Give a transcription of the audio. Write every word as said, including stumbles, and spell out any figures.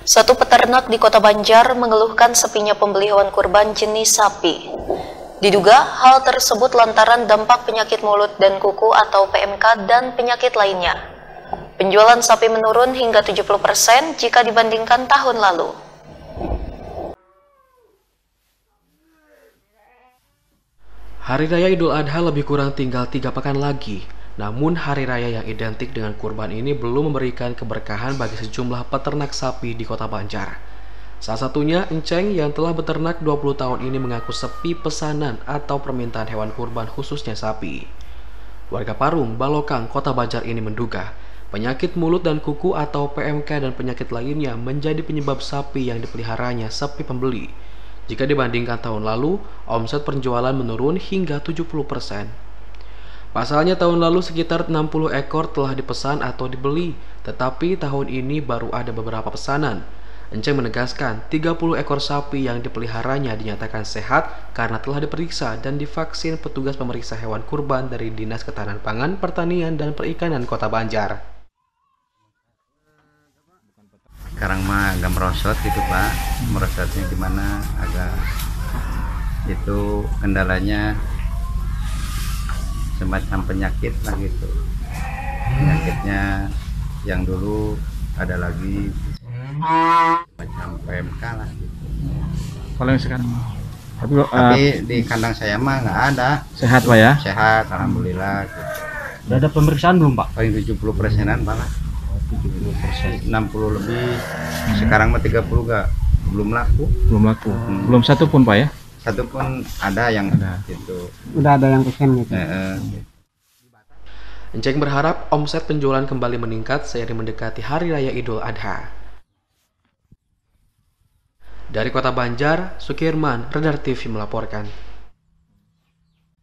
Satu peternak di Kota Banjar mengeluhkan sepinya pembeli hewan kurban jenis sapi. Diduga hal tersebut lantaran dampak penyakit mulut dan kuku atau P M K dan penyakit lainnya. Penjualan sapi menurun hingga tujuh puluh persen jika dibandingkan tahun lalu. Hari Raya Idul Adha lebih kurang tinggal tiga pekan lagi. Namun hari raya yang identik dengan kurban ini belum memberikan keberkahan bagi sejumlah peternak sapi di Kota Banjar. Salah satunya Enceng yang telah beternak dua puluh tahun ini mengaku sepi pesanan atau permintaan hewan kurban khususnya sapi. Warga Parung, Balokang, Kota Banjar ini menduga penyakit mulut dan kuku atau P M K dan penyakit lainnya menjadi penyebab sapi yang dipeliharanya sepi pembeli. Jika dibandingkan tahun lalu, omset penjualan menurun hingga tujuh puluh persen. Pasalnya tahun lalu sekitar enam puluh ekor telah dipesan atau dibeli, tetapi tahun ini baru ada beberapa pesanan. Enceng menegaskan tiga puluh ekor sapi yang dipeliharanya dinyatakan sehat karena telah diperiksa dan divaksin petugas pemeriksa hewan kurban dari Dinas Ketahanan Pangan, Pertanian, dan Perikanan Kota Banjar. Sekarang mah agak merosot gitu Pak, merosotnya gimana, agak itu kendalanya semacam penyakit lah gitu. Penyakitnya yang dulu ada lagi macam P M K lah gitu. Kalau yang sekarang tapi, tapi uh, di kandang saya mah nggak ada. Sehat Pak ya? Sehat alhamdulillah gitu. Udah ada pemeriksaan belum Pak? Paling tujuh puluh persenan Pak lah. tujuh puluh persen, enam puluh lebih. Sekarang mah tiga puluh gak belum laku. Belum laku. Hmm. Belum satu pun Pak ya? Satu pun ada yang ada. Gitu. Udah ada yang pesen gitu. E -e. Enceng berharap omset penjualan kembali meningkat seiring mendekati Hari Raya Idul Adha. Dari Kota Banjar, Sukirman, Radar T V melaporkan.